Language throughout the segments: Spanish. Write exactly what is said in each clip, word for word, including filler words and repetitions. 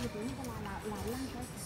pregunta la, la, la blanca esa.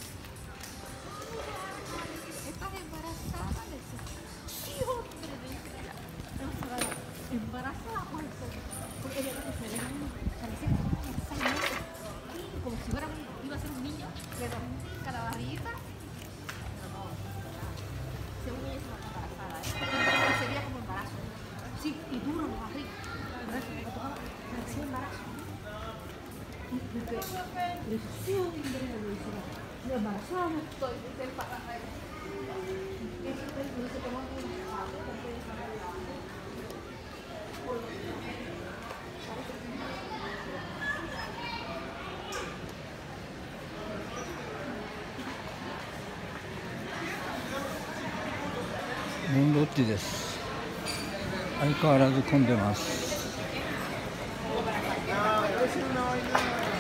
¿Estás embarazada? Le dice, sí, hombre, le dice ella. Embarazada, pues, porque ella se veía parecía que tenía unos seis meses, como si fuera, iba a ser un niño, pero cada barriguita. Pero no, según ella estaba embarazada, ¿eh? Se veía como embarazo. Sí, y duro los barrigas. Por eso, me tocaba, parecía embarazo. Y porque le dice, sí, hombre, le dice, yo embarazada no estoy, dice el papá. Y eso le dice, tomó un zapato, porque ella estaba de la モンロッチです。相変わらず混んでます。